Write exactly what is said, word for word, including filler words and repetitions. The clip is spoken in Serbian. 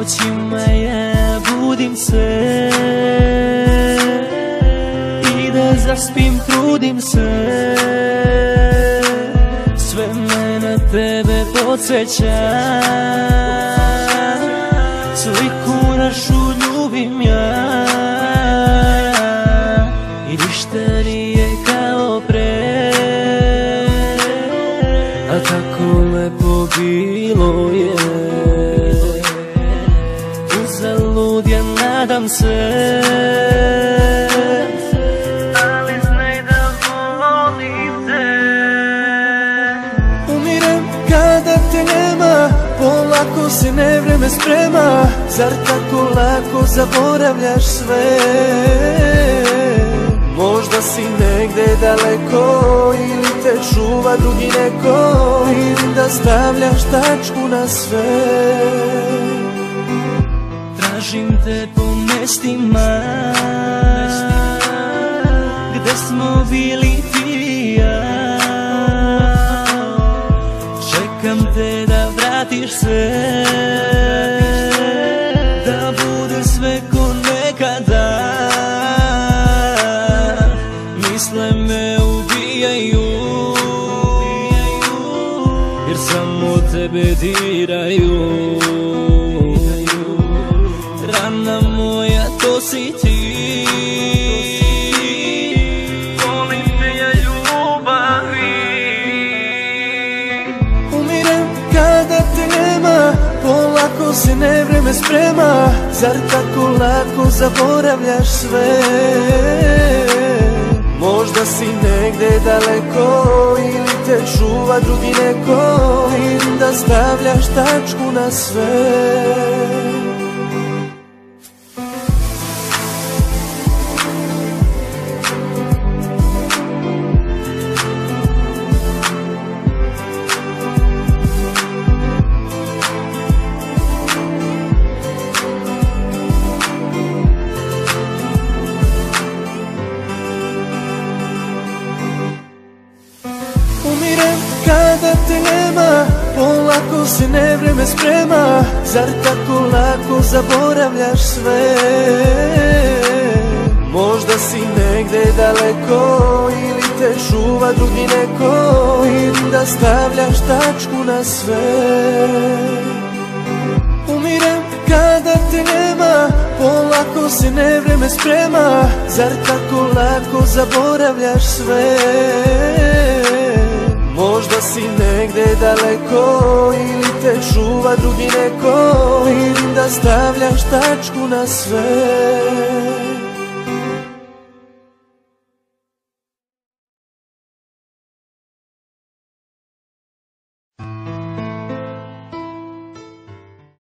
noćima ja budim se i da zaspim trudim se, sve me na tebe podsjeća, sliku našu ljubim ja i ništa nije kao pre, a tako lepo bilo je. Uzalud ja nadam se, ali znaj da volim te. Umirem kada te nema, polako se nevreme sprema, zar tako lako zaboravljaš sve? Možda si negde daleko ili te čuva drugi neko, ili da stavljaš tačku na sve. Tražim te po mestima gde smo bili ti i ja, čekam te da vratiš se, da bude sve ko nekada. Misle me ubijaju, jer samo tebe diraju. Rana moja, to si ti, volim te ja ljubavi. Umirem kada te nema, polako se nevreme sprema, zar tako lako zaboravljaš sve? Možda si negde daleko ili te čuva drugi neko, ili da stavljaš tačku na sve. Umirem kada te nema, polako se nevreme sprema, zar tako lako zaboravljaš sve? Možda si negde daleko ili te čuva drugi neko, ili da stavljaš tačku na sve. Umirem kada te nema, polako se nevreme sprema, zar tako lako zaboravljaš sve? Možda si negde daleko ili te čuva drugi neko, ili da stavljaš tačku na sve.